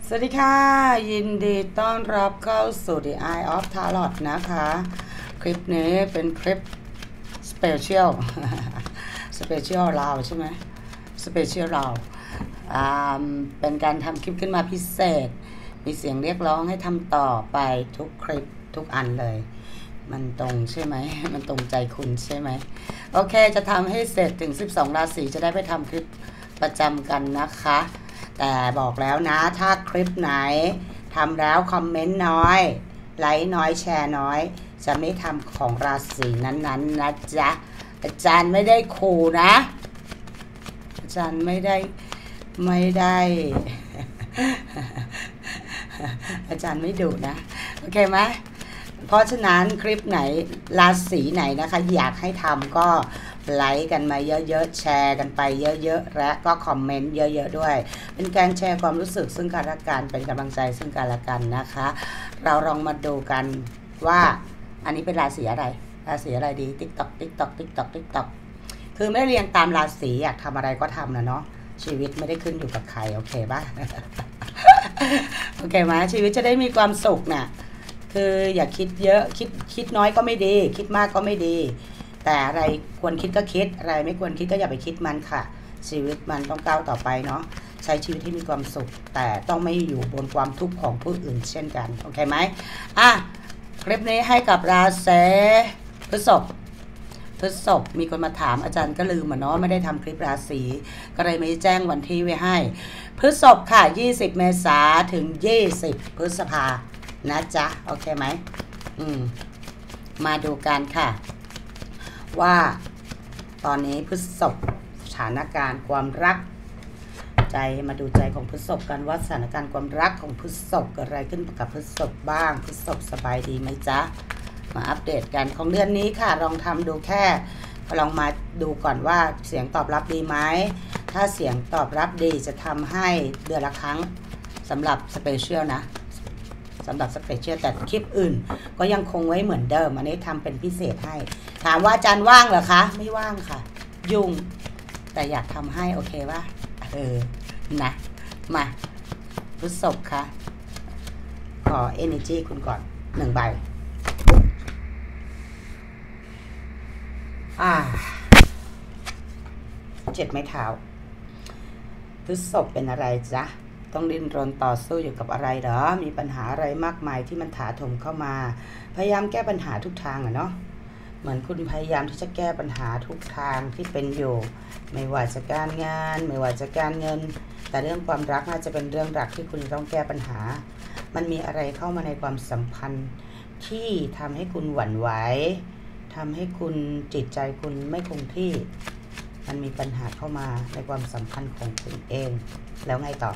สวัสดีค่ะยินดีต้อนรับเข้าสู่ The Eye of Tarot นะคะคลิปนี้เป็นคลิปสเปเชียลสเปเชียลเราใช่ไหมสเปเชียลเราเป็นการทำคลิปขึ้นมาพิเศษมีเสียงเรียกร้องให้ทำต่อไปทุกคลิปทุกอันเลยมันตรงใช่ไหมมันตรงใจคุณใช่ไหมโอเคจะทำให้เสร็จถึง12ราศีจะได้ไปทำคลิปประจำกันนะคะแต่บอกแล้วนะถ้าคลิปไหนทำแล้วคอมเมนต์น้อยไลค์น้อยแชร์น้อยจะไม่ทำของราศีนั้นๆนะจ๊ะอาจารย์ไม่ได้ขู่นะอาจารย์ไม่ได้อาจารย์ไม่ดุนะโอเคไหมเพราะฉะนั้นคลิปไหนราศีไหนนะคะอยากให้ทำก็ไลค์กันมาเยอะๆแชร์กันไปเยอะๆและก็คอมเมนต์เยอะๆด้วยเป็นการแชร์ความรู้สึกซึ่งกันและกันเป็นกำลังใจซึ่งกันและกันนะคะเราลองมาดูกันว่าอันนี้เป็นราศีอะไรดีติ๊กต็อกคือไม่เรียงตามราศีอยากทำอะไรก็ทำนะเนาะชีวิตไม่ได้ขึ้นอยู่กับใครโอเคป่ะ โอเคไหมชีวิตจะได้มีความสุขน่ะคืออย่าคิดเยอะคิดน้อยก็ไม่ดีคิดมากก็ไม่ดีแต่อะไรควรคิดก็คิดอะไรไม่ควรคิดก็อย่าไปคิดมันค่ะชีวิตมันต้องก้าวต่อไปเนาะใช้ชีวิตที่มีความสุขแต่ต้องไม่อยู่บนความทุกข์ของผู้อื่นเช่นกันโอเคไหมคลิปนี้ให้กับราศีพฤษภมีคนมาถามอาจารย์ก็ลืมเนาะไม่ได้ทำคลิปราศีก็เลยไม่แจ้งวันที่ไว้ให้พฤษภค่ะ20เมษาถึง20พฤษภานะจ๊ะโอเคไหมมาดูกันค่ะว่าตอนนี้พฤษภสถานการณ์ความรักใจมาดูใจของพฤษภกันว่าสถานการณ์ความรักของพฤษภเกิดอะไรขึ้นกับพฤษภบ้างพฤษภสบายดีไหมจ๊ะมาอัปเดตกันของเดือนนี้ค่ะลองทำดูแค่ลองมาดูก่อนว่าเสียงตอบรับดีไหมถ้าเสียงตอบรับดีจะทำให้เดือนละครั้งสำหรับสเปเชียลนะสำหรับสเปเชียลแต่คลิปอื่นก็ยังคงไว้เหมือนเดิมอันนี้ทำเป็นพิเศษให้ถามว่าอาจารย์ว่างเหรอคะไม่ว่างค่ะยุ่งแต่อยากทำให้โอเคป่ะนะมาพฤษภค่ะขอ energy คุณก่อน1ใบ7 ไม้เท้าพฤษภเป็นอะไรจ๊ะต้องดิ้นรนต่อสู้อยู่กับอะไรเหรอมีปัญหาอะไรมากมายที่มันถาโถมเข้ามาพยายามแก้ปัญหาทุกทางเนาะเหมือนคุณพยายามที่จะแก้ปัญหาทุกทางที่เป็นอยู่ไม่ว่าจะการงานไม่ว่าจะการเงินแต่เรื่องความรักน่าจะเป็นเรื่องหลักที่คุณต้องแก้ปัญหามันมีอะไรเข้ามาในความสัมพันธ์ที่ทำให้คุณหวั่นไหวทำให้คุณจิตใจคุณไม่คงที่มันมีปัญหาเข้ามาในความสัมพันธ์ของคุณเองแล้วไงต่อ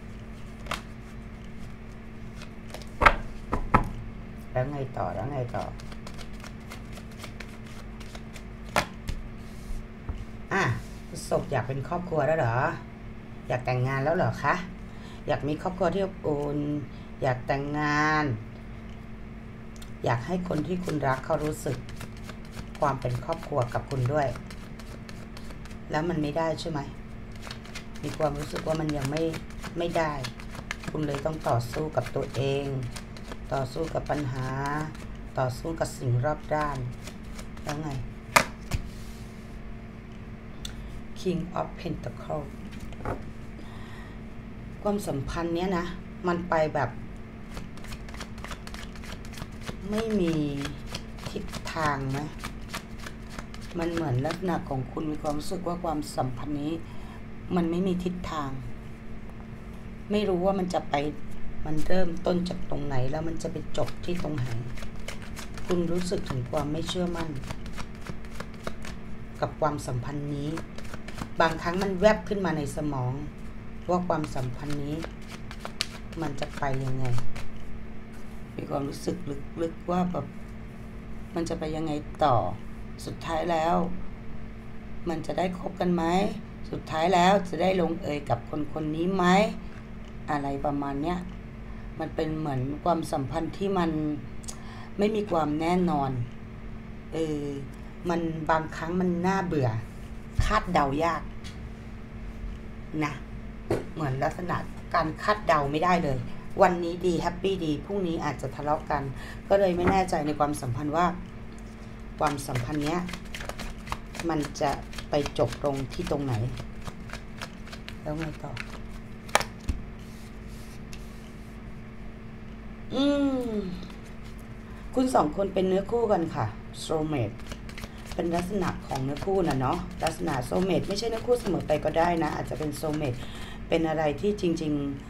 พฤษภอยากเป็นครอบครัวแล้วเหรออยากแต่งงานแล้วเหรอคะอยากมีครอบครัวที่อบอุ่นอยากแต่งงานอยากให้คนที่คุณรักเขารู้สึกความเป็นครอบครัวกับคุณด้วยแล้วมันไม่ได้ใช่ไหมมีความรู้สึกว่ามันยังไม่ได้คุณเลยต้องต่อสู้กับตัวเองต่อสู้กับปัญหาต่อสู้กับสิ่งรอบด้านแล้วไง King of Pentacles ความสัมพันธ์เนี้ยนะมันไปแบบไม่มีทิศทางไหมมันเหมือนลักษณะของคุณมีความรู้สึกว่าความสัมพันธ์นี้มันไม่มีทิศทางไม่รู้ว่ามันจะไปมันเริ่มต้นจากตรงไหนแล้วมันจะไปจบที่ตรงไหนคุณรู้สึกถึงความไม่เชื่อมั่นกับความสัมพันธ์นี้บางครั้งมันแวบขึ้นมาในสมองว่าความสัมพันธ์นี้มันจะไปยังไงมีความรู้สึกลึกๆว่าแบบมันจะไปยังไงต่อสุดท้ายแล้วมันจะได้คบกันไหมสุดท้ายแล้วจะได้ลงเอยกับคนนี้ไหมอะไรประมาณเนี้ยมันเป็นเหมือนความสัมพันธ์ที่มันไม่มีความแน่นอนมันบางครั้งมันน่าเบื่อคาดเดายากนะเหมือนลักษณะการคาดเดาไม่ได้เลย วันนี้ดีแฮปปี้ดีพรุ่งนี้อาจจะทะเลาะกันก็เลยไม่แน่ใจในความสัมพันธ์ว่าความสัมพันธ์เนี้ยมันจะไปจบตรงที่ตรงไหนแล้วไงต่อคุณสองคนเป็นเนื้อคู่กันค่ะ soulmate เป็นลักษณะของเนื้อคู่นะเนาะลักษณะ soulmate ไม่ใช่เนื้อคู่เสมอไปก็ได้นะอาจจะเป็น soulmate เป็นอะไรที่จริง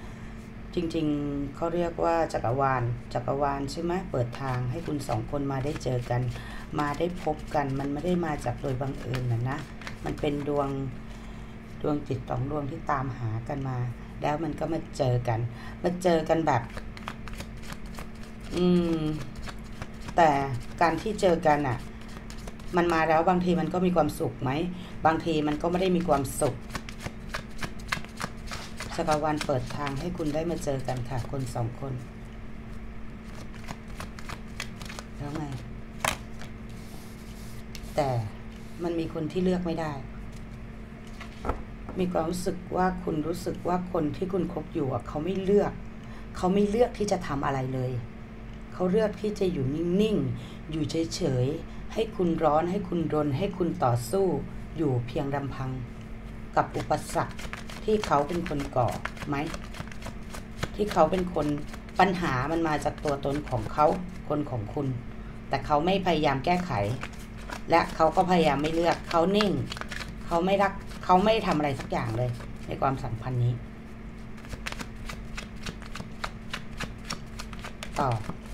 เขาเรียกว่าจักรวาลใช่ไหมเปิดทางให้คุณสองคนมาได้เจอกันมาได้พบกันมันไม่ได้มาจากโดยบังเอิญนะมันเป็นดวงจิต2 ดวงที่ตามหากันมาแล้วมันก็มาเจอกันแบบแต่การที่เจอกันอ่ะมันมาแล้วบางทีมันก็มีความสุขไหมบางทีมันก็ไม่ได้มีความสุขจักรวาลเปิดทางให้คุณได้มาเจอกันค่ะคน2 คนแล้วไงแต่มันมีคนที่เลือกไม่ได้มีความรู้สึกว่าคุณรู้สึกว่าคนที่คุณคบอยู่เขาไม่เลือกที่จะทำอะไรเลยเขาเลือกที่จะอยู่นิ่งๆอยู่เฉยๆให้คุณร้อนให้คุณรนให้คุณต่อสู้อยู่เพียงลำพังกับอุปสรรคที่เขาเป็นคนก่อไหมที่เขาเป็นคนปัญหามันมาจากตัวตนของเขาคนของคุณแต่เขาไม่พยายามแก้ไขและเขาก็พยายามไม่เลือกเขานิ่งเขาไม่รักเขาไม่ทำอะไรสักอย่างเลยในความสัมพันธ์นี้ต่อ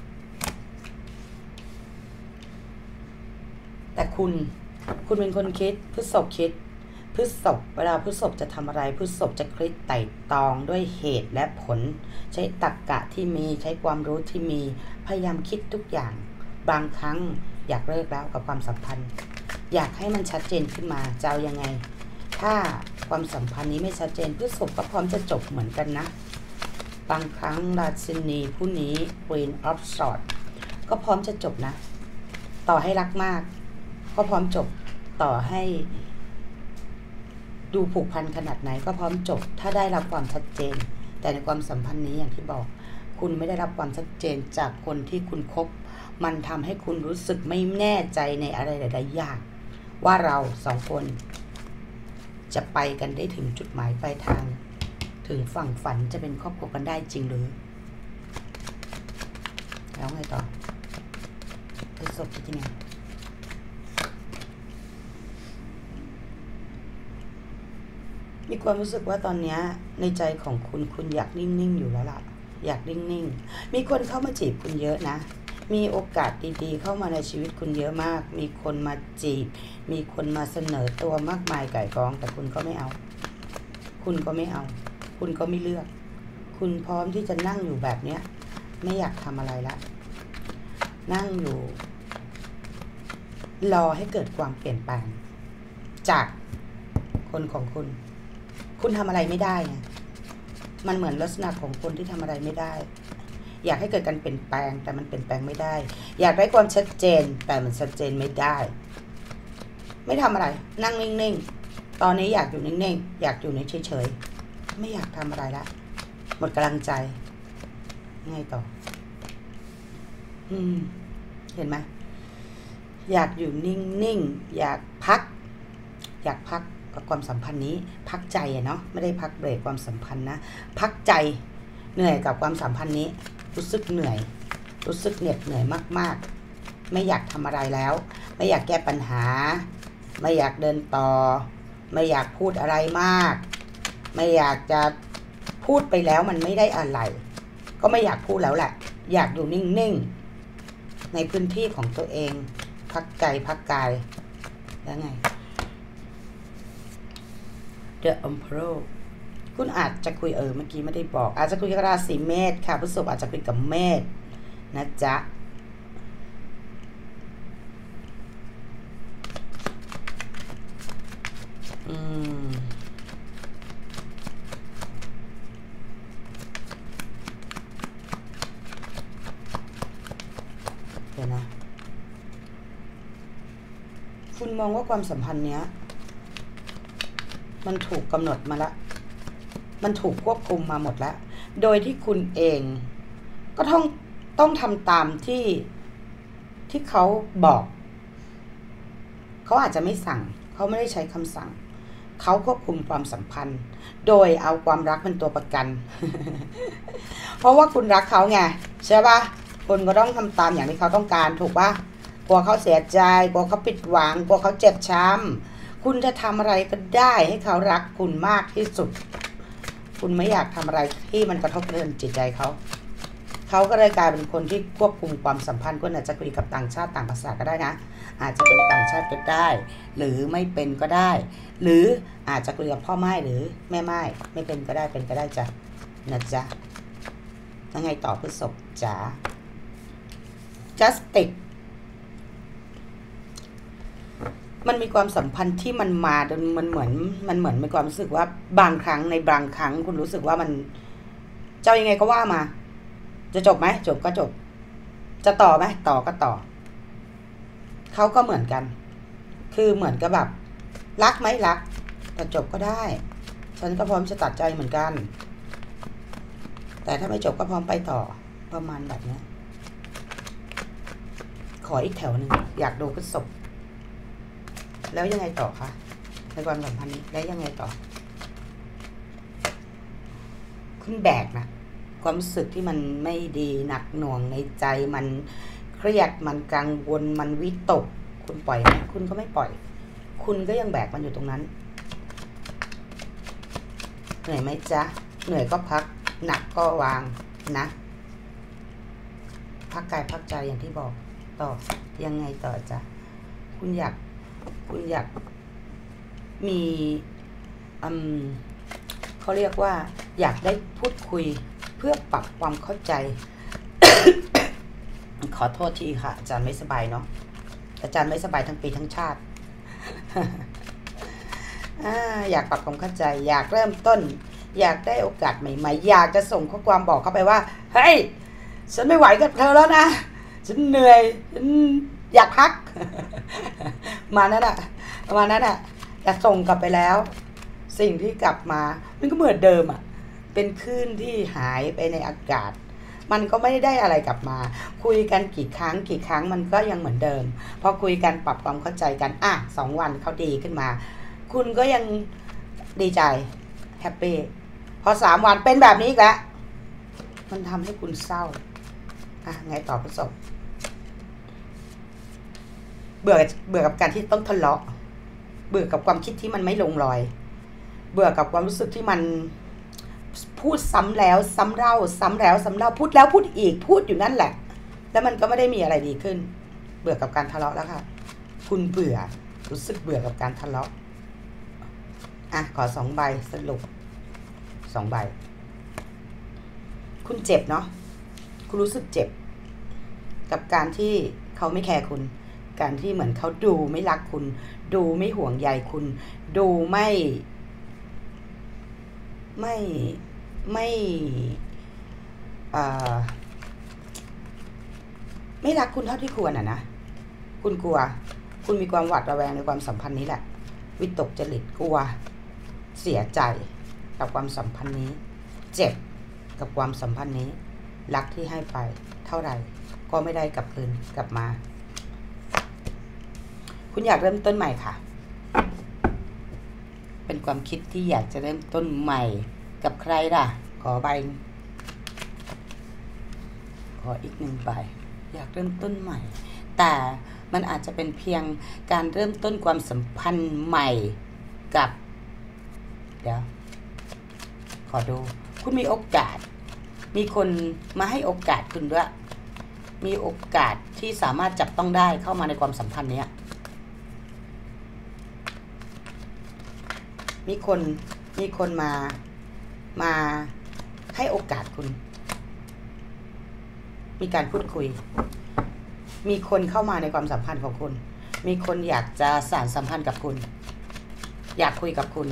แต่คุณเป็นคนคิดพฤษภเวลาพฤษภจะทำอะไรพฤษภจะคิดไต่ตองด้วยเหตุและผลใช้ตรรกะที่มีใช้ความรู้ที่มีพยายามคิดทุกอย่างบางครั้งอยากเลิกแล้วกับความสัมพันธ์อยากให้มันชัดเจนขึ้นมาจะเอายังไงถ้าความสัมพันธ์นี้ไม่ชัดเจนพฤษภก็พร้อมจะจบเหมือนกันนะบางครั้งราชินีผู้นี้ Queen of Swords ก็พร้อมจะจบนะต่อให้รักมากก็พร้อมจบต่อให้ดูผูกพันขนาดไหนก็พร้อมจบถ้าได้รับความชัดเจนแต่ในความสัมพันธ์นี้อย่างที่บอกคุณไม่ได้รับความชัดเจนจากคนที่คุณคบมันทำให้คุณรู้สึกไม่แน่ใจในอะไรหลายๆอย่างว่าเรา2 คนจะไปกันได้ถึงจุดหมายปลายทางถึงฝั่งฝันจะเป็นครอบครัวกันได้จริงหรือแล้วไงต่อพฤษภที่ไงมีความรู้สึกว่าตอนนี้ในใจของคุณอยากนิ่งๆอยู่แล้วล่ะอยากนิ่งๆมีคนเข้ามาจีบคุณเยอะนะมีโอกาสดีๆเข้ามาในชีวิตคุณเยอะมากมีคนมาจีบมีคนมาเสนอตัวมากมายไก่กองแต่คุณก็ไม่เอาคุณก็ไม่เลือกคุณพร้อมที่จะนั่งอยู่แบบเนี้ยไม่อยากทำอะไรละนั่งอยู่รอให้เกิดความเปลี่ยนแปลงจากคนของคุณทำอะไรไม่ได้ไงมันเหมือนลักษณะของคนที่ทำอะไรไม่ได้อยากให้เกิดการเปลี่ยนแปลงแต่มันเปลี่ยนแปลงไม่ได้อยากได้ความชัดเจนแต่มันชัดเจนไม่ได้ไม่ทำอะไรนั่งนิ่งๆตอนนี้อยากอยู่นิ่งๆอยากอยู่เฉยๆไม่อยากทำอะไรละหมดกำลังใจไงต่อเห็นไหมอยากอยู่นิ่งๆอยากพักกับความสัมพันธ์นี้พักใจเนาะไม่ได้พักเบรกความสัมพันธ์นะพักใจเหนื่อยกับความสัมพันธ์นี้รู้สึกเหนื่อยรู้สึกเหน็ดเหนื่อยมากๆไม่อยากทำอะไรแล้วไม่อยากแก้ปัญหาไม่อยากเดินต่อไม่อยากพูดอะไรมากไม่อยากจะพูดไปแล้วมันไม่ได้อะไรก็ไม่อยากพูดแล้วแหละอยากอยู่นิ่งๆในพื้นที่ของตัวเองพักใจพักกายแล้วไงThe Emperor คุณอาจจะคุยเมื่อกี้ไม่ได้บอกอาจจะคุยกับราศีเมษค่ะพฤษภอาจจะคุยกับเมษนะจ๊ะเดี๋ยวนะคุณมองว่าความสัมพันธ์เนี้ยมันถูกกำหนดมาละมันถูกควบคุมมาหมดแล้วโดยที่คุณเองก็ต้องทำตามที่เขาบอกเขาอาจจะไม่สั่งเขาไม่ได้ใช้คำสั่งเขาควบคุมความสัมพันธ์โดยเอาความรักเป็นตัวประกัน เพราะว่าคุณรักเขาไงใช่ปะคุณก็ต้องทำตามอย่างที่เขาต้องการถูกปะกลัวเขาเสียใจกลัวเขาผิดหวังกลัวเขาเจ็บช้ำคุณจะทำอะไรก็ได้ให้เขารักคุณมากที่สุดคุณไม่อยากทำอะไรที่มันกระทบกระเทือนจิตใจเขาก็เลยกลายเป็นคนที่ควบคุมความสัมพันธ์คุณอาจจะคุยกับต่างชาติต่างภาษาก็ได้นะอาจจะเป็นต่างชาติก็ได้หรือไม่เป็นก็ได้หรืออาจจะคุยกับพ่อไม้หรือแม่ไม้ไม่เป็นก็ได้เป็นก็ได้จ้ะนะจ๊ะยังไงต่อพฤษภจ๋า justice มันมีความสัมพันธ์ที่มันมามันเหมือนมีความรู้สึกว่าบางครั้งคุณรู้สึกว่ามันเจ้ายังไงก็ว่ามาจะจบไหมจบก็จบจะต่อไหมต่อก็ต่อเขาก็เหมือนกันคือเหมือนกับแบบรักไหมรักแต่จบก็ได้ฉันก็พร้อมจะตัดใจเหมือนกันแต่ถ้าไม่จบก็พร้อมไปต่อประมาณแบบนี้ขออีกแถวหนึ่งอยากดูพฤษภแล้วยังไงต่อคะในความสัมพันธ์นี้แล้วยังไงต่อคุณแบกนะความรู้สึกที่มันไม่ดีหนักหน่วงในใจมันเครียดมันกังวลมันวิตกคุณปล่อยไหมคุณก็ไม่ปล่อยคุณก็ยังแบกมันอยู่ตรงนั้นเหนื่อยไหมจ๊ะเหนื่อยก็พักหนักก็วางนะพักกายพักใจอย่างที่บอกต่อยังไงต่อจ๊ะคุณอยากมีเขาเรียกว่าอยากได้พูดคุยเพื่อปรับความเข้าใจ ขอโทษทีค่ะอาจารย์ไม่สบายเนาะอาจารย์ไม่สบายทั้งปีทั้งชาติ อยากปรับความเข้าใจอยากเริ่มต้นอยากได้โอกาสใหม่ๆอยากจะส่งข้อความบอกเข้าไปว่าเฮ้ยฉันไม่ไหวกับเธอแล้วนะฉันเหนื่อยฉันอยากพัก มานั่นอะแต่ส่งกลับไปแล้วสิ่งที่กลับมามันก็เหมือนเดิมอะเป็นคลื่นที่หายไปในอากาศมันก็ไม่ได้อะไรกลับมาคุยกันกี่ครั้งมันก็ยังเหมือนเดิมพอคุยกันปรับความเข้าใจกัน2 วันเขาดีขึ้นมาคุณก็ยังดีใจแฮปปี้พอ3 วันเป็นแบบนี้อีกแล้วมันทำให้คุณเศร้าไงต่อพฤษภเบื่อกับการที่ต้องทะเลาะเบื่อกับความคิดที่มันไม่ลงรอยเบื่อกับความรู้สึกที่มันพูดซ้ำแล้วซ้ำเล่าพูดแล้วพูดอีกพูดอยู่นั่นแหละแล้วมันก็ไม่ได้มีอะไรดีขึ้นเบื่อกับการทะเลาะแล้วค่ะคุณรู้สึกเบื่อกับการทะเลาะขอ2 ใบสรุป2 ใบคุณเจ็บเนาะคุณรู้สึกเจ็บกับการที่เขาไม่แคร์คุณการที่เหมือนเขาดูไม่รักคุณดูไม่ห่วงใยคุณดูไม่รักคุณเท่าที่ควรนะคุณกลัวคุณมีความหวาดระแวงในความสัมพันธ์นี้แหละวิตกจริตกลัวเสียใจกับความสัมพันธ์นี้เจ็บกับความสัมพันธ์นี้รักที่ให้ไปเท่าไหร่ก็ไม่ได้กลับคืนกลับมาคุณอยากเริ่มต้นใหม่ค่ะเป็นความคิดที่อยากจะเริ่มต้นใหม่กับใครล่ะขออีก1 ใบอยากเริ่มต้นใหม่แต่มันอาจจะเป็นเพียงการเริ่มต้นความสัมพันธ์ใหม่กับเดี๋ยวขอดูคุณมีโอกาสมีคนมาให้โอกาสคุณด้วยมีโอกาสที่สามารถจับต้องได้เข้ามาในความสัมพันธ์นี้มีคนมาให้โอกาสคุณมีการพูดคุยมีคนเข้ามาในความสัมพันธ์ของคุณมีคนอยากจะสานสัมพันธ์กับคุณอยากคุยกับคุณ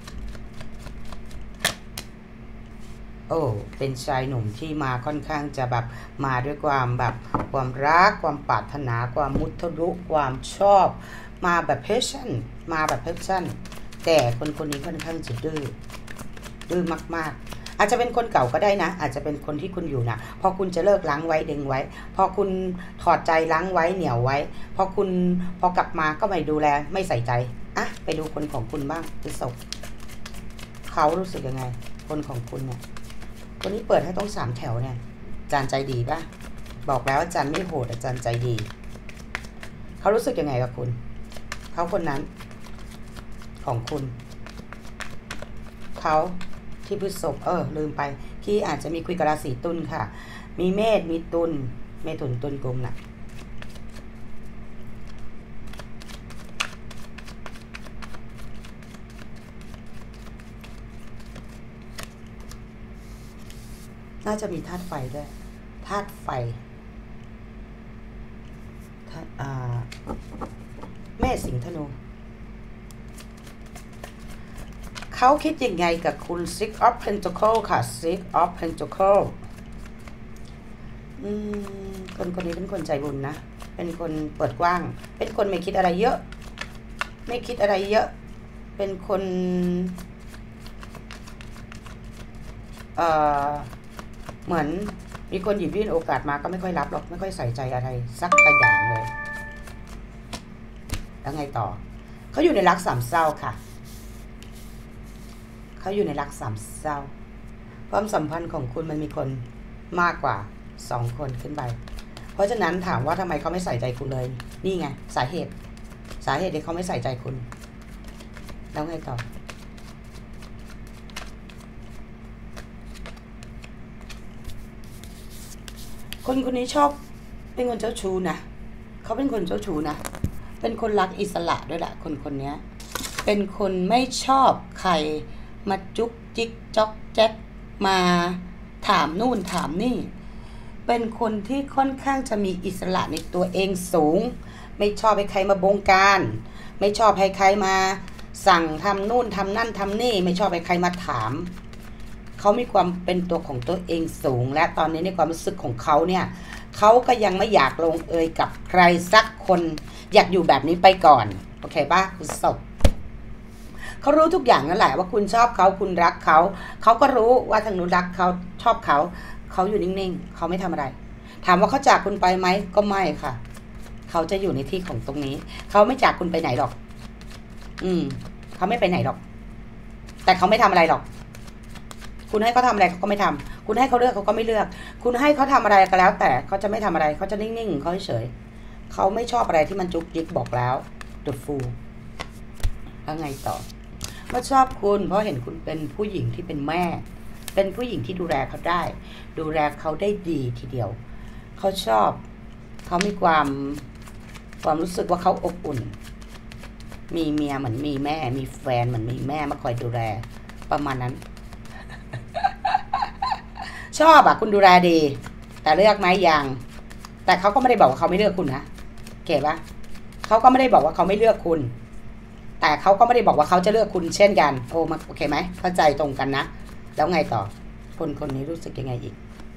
เป็นชายหนุ่มที่มาค่อนข้างจะแบบมาด้วยความแบบความรักความปรารถนาความมุทะลุความชอบมาแบบเพชชั่นแต่คนนี้ค่อนข้างจะดื้อดื้อมากๆอาจจะเป็นคนเก่าก็ได้นะอาจจะเป็นคนที่คุณอยู่นะพอคุณจะเลิกล้างไว้ดึงไว้พอคุณถอดใจล้างไว้เหนียวไว้พอกลับมาก็ไม่ดูแลไม่ใส่ใจอ่ะไปดูคนของคุณบ้างพฤษภเขารู้สึกยังไงคนของคุณเนี่ยคนนี้เปิดให้ต้อง3 แถวเนี่ยอาจารย์ใจดีป่ะบอกแล้วอาจารย์ไม่โหดอาจารย์ใจดีเขารู้สึกยังไงกับคุณเขาคนนั้นของคุณเขาที่พฤษภลืมไปที่อาจจะมีคุยกับราศีตุลค่ะมีเมษมีตุลเมถุนตุลกุมน่ะน่าจะมีธาตุไฟด้วยธาตุไฟเมษสิงห์ธนูเขาคิดยังไงกับคุณ Six of Pentacles ค่ะ Six of Pentacles คนนี้เป็นคนใจบุญนะเป็นคนเปิดกว้างเป็นคนไม่คิดอะไรเยอะเป็นคนเหมือนมีคนหยิบยื่นโอกาสมาก็ไม่ค่อยรับหรอกไม่ค่อยใส่ใจอะไรสักอย่างเลยแล้วไงต่อเขาอยู่ในรักสามเศร้าค่ะเขาอยู่ในรักสามเศร้าความสัมพันธ์ของคุณมันมีคนมากกว่า2 คนขึ้นไปเพราะฉะนั้นถามว่าทำไมเขาไม่ใส่ใจคุณเลยนี่ไงสาเหตุที่เขาไม่ใส่ใจคุณแล้วไงต่อคนนี้ชอบเป็นคนเจ้าชู้นะเขาเป็นคนเจ้าชู้นะเป็นคนรักอิสระด้วยแหละคนนี้เป็นคนไม่ชอบใครมาจุกจิกจ๊อกแจ๊กมาถามนู่นถามนี่เป็นคนที่ค่อนข้างจะมีอิสระในตัวเองสูงไม่ชอบให้ใครมาบงการไม่ชอบให้ใครมาสั่งทำนู่นทำนั่นทำนี่ไม่ชอบให้ใครมาถามเขามีความเป็นตัวของตัวเองสูงและตอนนี้ในความรู้สึกของเขาเนี่ยเขาก็ยังไม่อยากลงเอยกับใครสักคนอยากอยู่แบบนี้ไปก่อนโอเคป่ะคุณศพเขารู้ทุกอย่างนั่นแหละว่าคุณชอบเขาคุณรักเขาเขาก็รู้ว่าทางนู้นรักเขาชอบเขาอยู่นิ่งๆเขาไม่ทำอะไรถามว่าเขาจากคุณไปไหมก็ไม่ค่ะเขาจะอยู่ในที่ของตรงนี้เขาไม่จากคุณไปไหนหรอกเขาไม่ไปไหนหรอกแต่เขาไม่ทำอะไรหรอกคุณให้เขาทำอะไรเขาก็ไม่ทำคุณให้เขาเลือกเขาก็ไม่เลือกคุณให้เขาทำอะไรก็แล้วแต่เขาจะไม่ทำอะไรเขาจะนิ่งๆเขาเฉยเขาไม่ชอบอะไรที่มันจุกจิกบอกแล้ว The Fool แล้วไงต่อว่าชอบคุณเพราะเห็นคุณเป็นผู้หญิงที่เป็นแม่เป็นผู้หญิงที่ดูแลเขาได้ดูแลเขาได้ดีทีเดียวเขาชอบเขามีความรู้สึกว่าเขาอบอุ่นมีเมียเหมือนมีแม่มีแฟนเหมือนมีแม่มาคอยดูแลประมาณนั้น ชอบคุณดูแลดีแต่เลือกไหมยังแต่เขาก็ไม่ได้บอกว่าเขาไม่เลือกคุณนะเก๋ปะเขาก็ไม่ได้บอกว่าเขาไม่เลือกคุณแต่เขาก็ไม่ได้บอกว่าเขาจะเลือกคุณเช่นกันโอเคไหมเข้าใจตรงกันนะแล้วไงต่อคนนี้รู้สึกยังไงอีก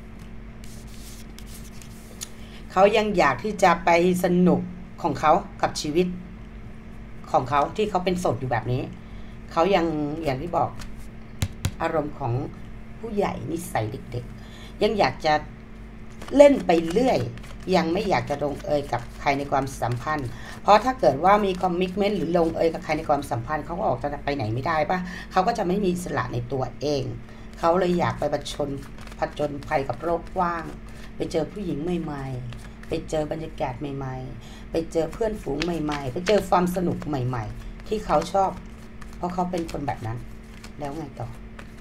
เขายังอยากที่จะไปสนุกของเขากับชีวิตของเขาที่เขาเป็นโสดอยู่แบบนี้เขายังอย่างที่บอกอารมณ์ของผู้ใหญ่นิสัยเด็กๆยังอยากจะเล่นไปเรื่อยยังไม่อยากจะลงเอยกับใครในความสัมพันธ์เพราะถ้าเกิดว่ามีคอมมิตเมนต์หรือลงเอยกับใครในความสัมพันธ์เขาก็ออกจะไปไหนไม่ได้ป่ะเขาก็จะไม่มีอิสระในตัวเองเขาเลยอยากไปผจญภัยกับโลกกว้างไปเจอผู้หญิงใหม่ๆไปเจอบรรยากาศใหม่ๆไปเจอเพื่อนฝูงใหม่ๆไปเจอความสนุกใหม่ๆที่เขาชอบเพราะเขาเป็นคนแบบนั้นแล้วไงต่อ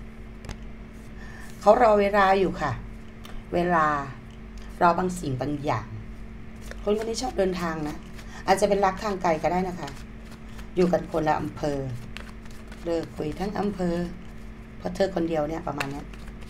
เขารอเวลาอยู่ค่ะเวลารอบางสิ่งบางอย่างคนนี้ชอบเดินทางนะอาจจะเป็นรักทางไกลก็ได้นะคะอยู่กันคนละอำเภอเลิกคุยทั้งอำเภอเพราะเธอคนเดียวเนี่ยประมาณนี้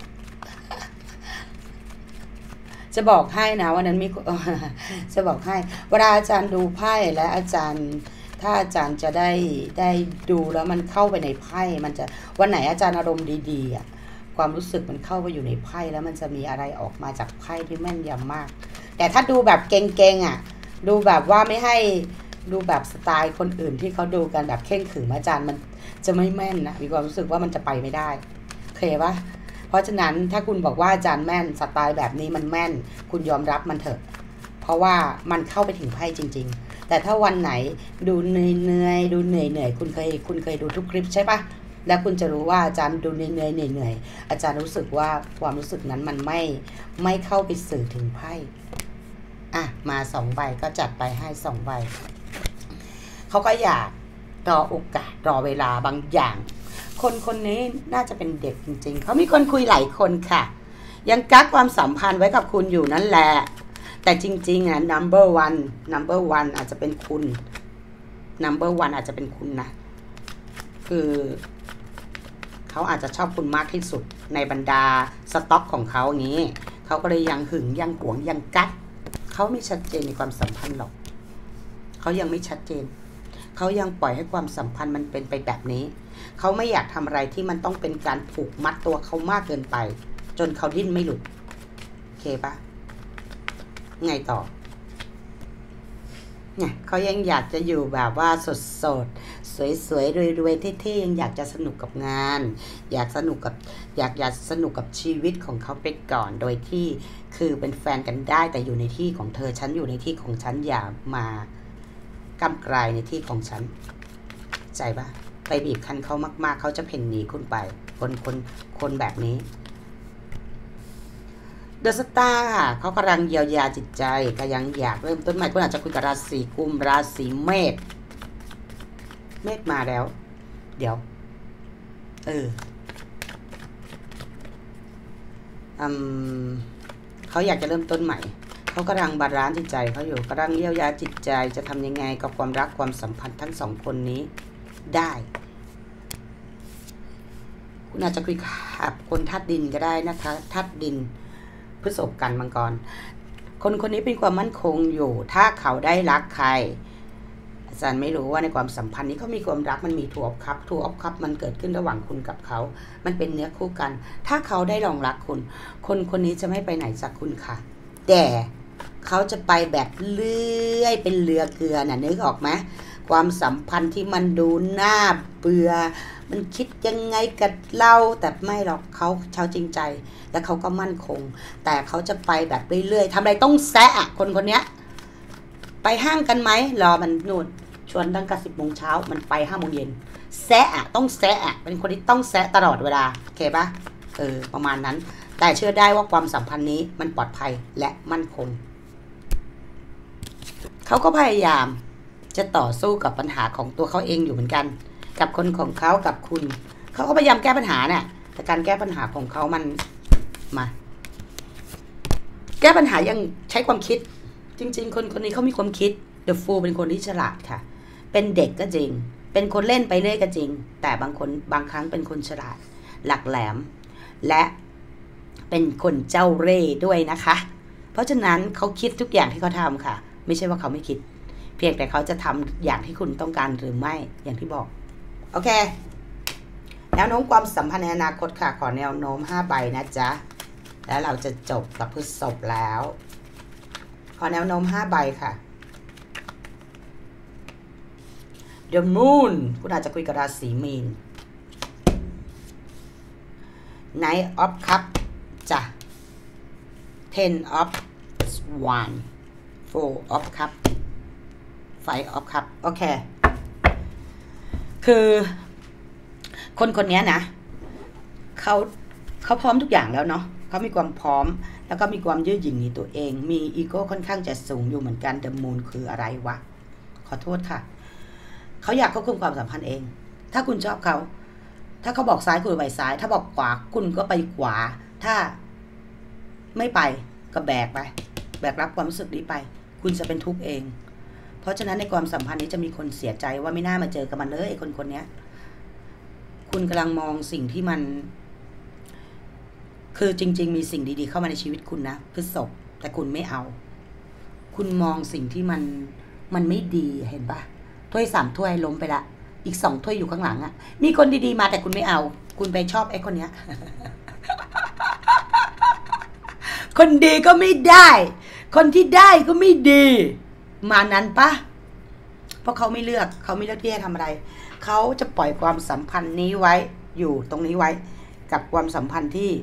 จะบอกให้นะวันนั้นมีจะบอกให้เวลาอาจารย์ดูไพ่และอาจารย์ถ้าอาจารย์จะได้ดูแล้วมันเข้าไปในไพ่มันจะวันไหนอาจารย์อารมณ์ดีๆความรู้สึกมันเข้าไปอยู่ในไพ่แล้วมันจะมีอะไรออกมาจากไพ่ที่แม่นยำมากแต่ถ้าดูแบบเก่งๆดูแบบว่าไม่ให้ดูแบบสไตล์คนอื่นที่เขาดูกันแบบเข่งขรึมอาจารย์มันจะไม่แม่นนะมีความรู้สึกว่ามันจะไปไม่ได้เคปะเพราะฉะนั้นถ้าคุณบอกว่าอาจารย์แม่นสไตล์แบบนี้มันแม่นคุณยอมรับมันเถอะเพราะว่ามันเข้าไปถึงไพ่จริงๆแต่ถ้าวันไหนดูเหนื่อยดูเหนื่อยคุณเคยดูทุกคลิปใช่ปะแล้วคุณจะรู้ว่าอาจารย์ดูเหนื่อยอาจารย์รู้สึกว่าความรู้สึกนั้นมันไม่เข้าไปสื่อถึงไพ่อ่ะมา2 ใบก็จัดไปให้2 ใบเขาก็อยากรอโอกาสรอเวลาบางอย่างคนนี้น่าจะเป็นเด็กจริงๆเขามีคนคุยหลายคนค่ะยังกักความสัมพันธ์ไว้กับคุณอยู่นั่นแหละแต่จริงๆอ่ะ number one อาจจะเป็นคุณ number one อาจจะเป็นคุณนะคือเขาอาจจะชอบคุณมากที่สุดในบรรดาสต็อกของเขาอย่างนี้เขาก็เลยยังหึงยังหวงยังกักเขาไม่ชัดเจนในความสัมพันธ์หรอกเขายังไม่ชัดเจนเขายังปล่อยให้ความสัมพันธ์มันเป็นไปแบบนี้เขาไม่อยากทำอะไรที่มันต้องเป็นการผูกมัดตัวเขามากเกินไปจนเขาดิ้นไม่หลุดโอเคปะไงต่อเนี่ยเขายังอยากจะอยู่แบบว่าสดสวยรวยเท่ๆยังอยากจะสนุกกับงานอยากสนุกกับชีวิตของเขาไปก่อนโดยที่คือเป็นแฟนกันได้แต่อยู่ในที่ของเธอฉันอยู่ในที่ของฉันอย่ามากำกลายในที่ของฉันใจปะไปบีบคั้นเขามากๆเขาจะเพ่นหนีคุณไปคนแบบนี้เดอะสตาร์ค่ะเขากำลังเยียวยาจิตใจก็ยังอยากเริ่มต้นใหม่คุณอาจจะคุยกับราศีกุมราศีเมษมาแล้วเดี๋ยวเขาอยากจะเริ่มต้นใหม่เขากำลังบาลานซ์จิตใจเขาอยู่กำลังเยียวยาจิตใจจะทำยังไงกับความรักความสัมพันธ์ทั้ง2 คนนี้ได้คุณอาจจะคุยกับคนธาตุดินก็ได้นะคะธาตุดินพฤษภกันมังกรคนนี้เป็นความมั่นคงอยู่ถ้าเขาได้รักใครอาจารย์ไม่รู้ว่าในความสัมพันธ์นี้เขามีความรักมันมีทูออฟคัพมันเกิดขึ้นระหว่างคุณกับเขามันเป็นเนื้อคู่กันถ้าเขาได้ลองรักคุณคนนี้จะไม่ไปไหนจากคุณค่ะแต่เขาจะไปแบบเลื่อยเป็นเรือเกลือน่ะนึกออกไหมความสัมพันธ์ที่มันดูน่าเบื่อมันคิดยังไงกับเราแต่ไม่หรอกเขาจริงใจและเขาก็มั่นคงแต่เขาจะไปแบบเรื่อยๆทำอะไรต้องแซะคนเนี้ยไปห้างกันไหมรอมันนู่นชวนตั้งแต่10 โมงเช้ามันไป5 โมงเย็นแซะต้องแซะเป็นคนที่ต้องแซะตลอดเวลาโอเคปะประมาณนั้นแต่เชื่อได้ว่าความสัมพันธ์นี้มันปลอดภัยและมั่นคงเขาก็พยายามจะต่อสู้กับปัญหาของตัวเขาเองอยู่เหมือนกันกับคนของเขากับคุณเขาก็พยายามแก้ปัญหาเนี่ยแต่การแก้ปัญหาของเขามันมาแก้ปัญหายังใช้ความคิดจริงๆคนนี้เขามีความคิด The Fool เป็นคนที่ฉลาดค่ะเป็นเด็กก็จริงเป็นคนเล่นไปเรื่อยก็จริงแต่บางครั้งเป็นคนฉลาดหลักแหลมและเป็นคนเจ้าเร่ห์ด้วยนะคะเพราะฉะนั้นเขาคิดทุกอย่างที่เขาทำค่ะไม่ใช่ว่าเขาไม่คิดเพียงแต่เขาจะทำอย่างที่คุณต้องการหรือไม่อย่างที่บอกโอเคแนวโน้มความสัมพันธ์ในอนาคตค่ะขอแนวโน้ม5 ใบนะจ๊ะแล้วเราจะจบกับพฤษภแล้วขอแนวโน้ม5 ใบค่ะ The Moon คุณอาจจะคุยกับราศีมีน Knight of Cup จ้ะ Ten of Wands Four of Cup Five of Cup โอเคคือคนนี้นะเขาพร้อมทุกอย่างแล้วเนาะเขามีความพร้อมแล้วก็มีความยืดหยุ่นในตัวเองมีอีโก้ค่อนข้างจะสูงอยู่เหมือนกัน The Moon คืออะไรวะขอโทษค่ะเขาอยากควบคุมความสัมพันธ์เองถ้าคุณชอบเขาถ้าเขาบอกซ้ายคุณไปซ้ายถ้าบอกขวาคุณก็ไปขวาถ้าไม่ไปก็แบกรับความรู้สึกนี้ไปคุณจะเป็นทุกข์เองเพราะฉะนั้นในความสัมพันธ์นี้จะมีคนเสียใจว่าไม่น่ามาเจอกับมันเลยคนนี้คุณกำลังมองสิ่งที่มันคือจริงๆมีสิ่งดีๆเข้ามาในชีวิตคุณนะพฤษภแต่คุณไม่เอาคุณมองสิ่งที่มันไม่ดีเห็นปะถ้วย3 ถ้วยล้มไปละอีก2 ถ้วยอยู่ข้างหลังอ่ะมีคนดีๆมาแต่คุณไม่เอาคุณไปชอบไอ้คนเนี้ย คนดีก็ไม่ได้คนที่ได้ก็ไม่ดีมานั้นปะเพราะเขาไม่เลือกที่จะทำอะไรเขาจะปล่อยความสัมพันธ์นี้ไว้อยู่ตรงนี้ไว้กับความสัมพันธ์ที่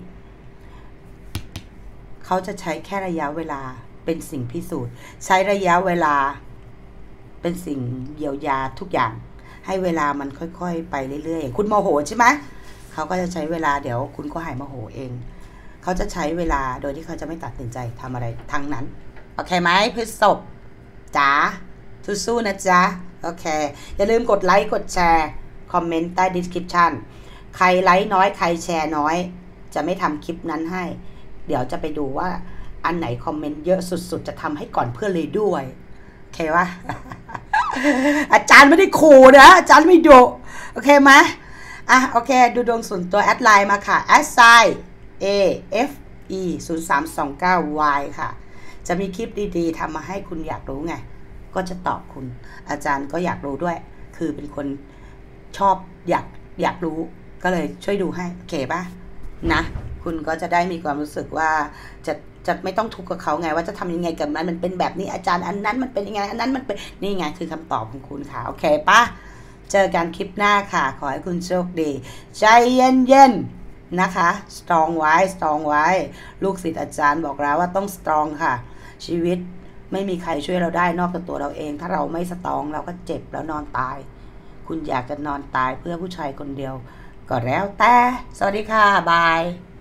เขาจะใช้แค่ระยะเวลาเป็นสิ่งพิสูจน์ใช้ระยะเวลาเป็นสิ่งเยียวยาทุกอย่างให้เวลามันค่อยๆไปเรื่อยๆคุณโมโหใช่ไหมเขาก็จะใช้เวลาเดี๋ยวคุณก็หายโมโหเองเขาจะใช้เวลาโดยที่เขาจะไม่ตัดสินใจทำอะไรทั้งนั้นโอเคไหมพฤษภจ๋าสู้ๆนะจ๊ะโอเคอย่าลืมกดไลค์กดแชร์คอมเมนต์ใต้ description ใครไลค์น้อยใครแชร์น้อยจะไม่ทำคลิปนั้นให้เดี๋ยวจะไปดูว่าอันไหนคอมเมนต์เยอะสุดๆจะทำให้ก่อนเพื่อนเลยด้วยโอเควะ อาจารย์ไม่ได้ขู่นะอาจารย์ไม่ดุโอเคไหมโอเคดูดวงส่วนตัวแอดไลน์มาค่ะแอดไซน์ AFE 0329Y ค่ะจะมีคลิปดีๆทำมาให้คุณอยากรู้ไงก็จะตอบคุณอาจารย์ก็อยากรู้ด้วยคือเป็นคนชอบอยากรู้ก็เลยช่วยดูให้โอเคป่ะนะคุณก็จะได้มีความรู้สึกว่าจะไม่ต้องทุกข์กับเขาไงว่าจะทำยังไงกับมันเป็นแบบนี้อาจารย์อันนั้นมันเป็นยังไงอันนั้นมันเป็นนี่ไงคือคำตอบของคุณค่ะโอเคป่ะเจอกันคลิปหน้าค่ะขอให้คุณโชคดีใจเย็นๆนะคะ strong ไว้ลูกศิษย์อาจารย์บอกแล้วว่าต้อง strong ค่ะชีวิตไม่มีใครช่วยเราได้นอกจากตัวเราเองถ้าเราไม่สตรองเราก็เจ็บแล้วนอนตายคุณอยากจะนอนตายเพื่อผู้ชายคนเดียวก็แล้วแต่สวัสดีค่ะบาย